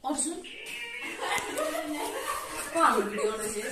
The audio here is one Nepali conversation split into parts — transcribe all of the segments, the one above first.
अर्जुन को हाम्रो भिडियो बनाइछस्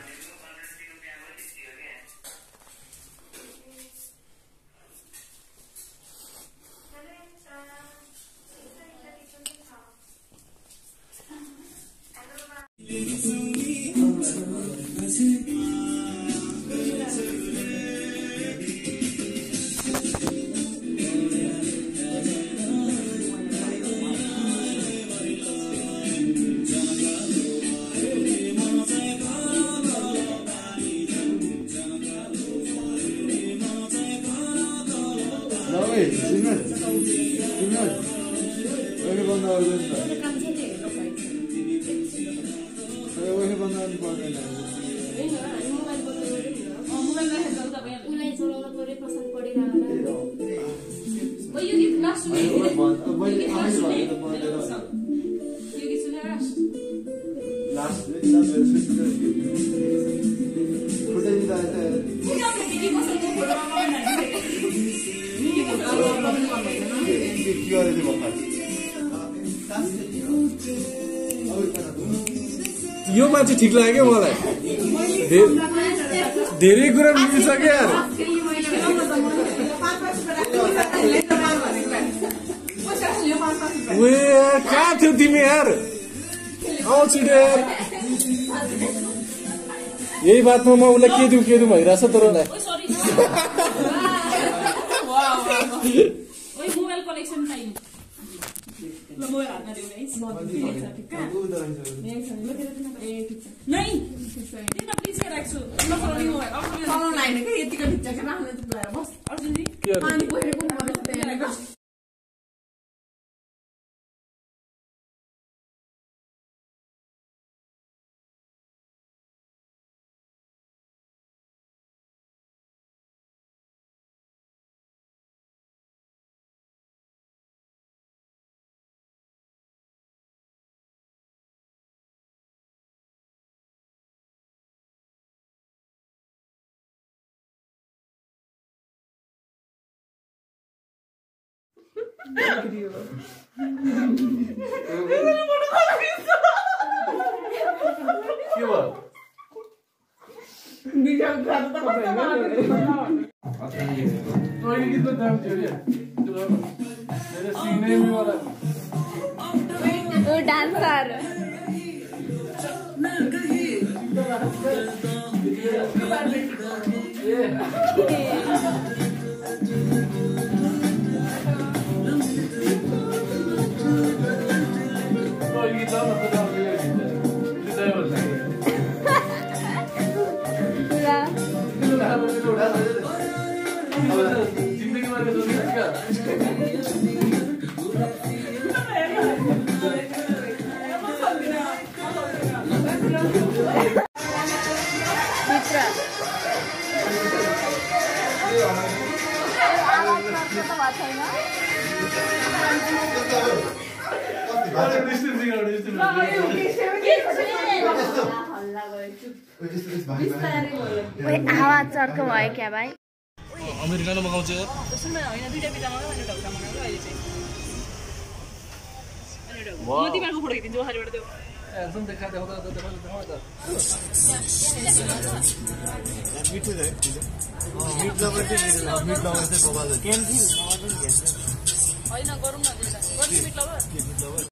यो मान्छे ठीक लाग्यो मलाई धेरै कुरा मिलिसक्यो यार ओए कहाँ थियो तिमी यार आऊ छिटो यार यही बातमा म उसलाई के दिउँ भइरहेछ तर मोबाइल कलेक्सन टाइम ल मोबाइल हातमा दिउ गाइस नहीं दिन प्लिज राख्छु ल फलोइङ मोबाइल फलो लाइन के यतिको भित्र के राख्नु त बस अर्जुन जी पानी गएको मलाई त्यहाँ राख्नु Video. Kiwa. Video grata ta Toy kitna daam choriya. Mere सीने में वाला. वो डांसर. हावा चर्को भयो क्या भाइ अमेरिकामा मगाउँछ यार सुन्न हैन दुईटा बिटा मगाउ अनि ढौका मगाउ अहिले चाहिँ म तिमीहरुको फोटो खिचिदिन्छु हरिबाट त्यो एकदम देखा त मिठो छ मिट लभर चाहिँ मिट लभर चाहिँ बबाल हो हैन गरौँ न त्यो त मिट लभर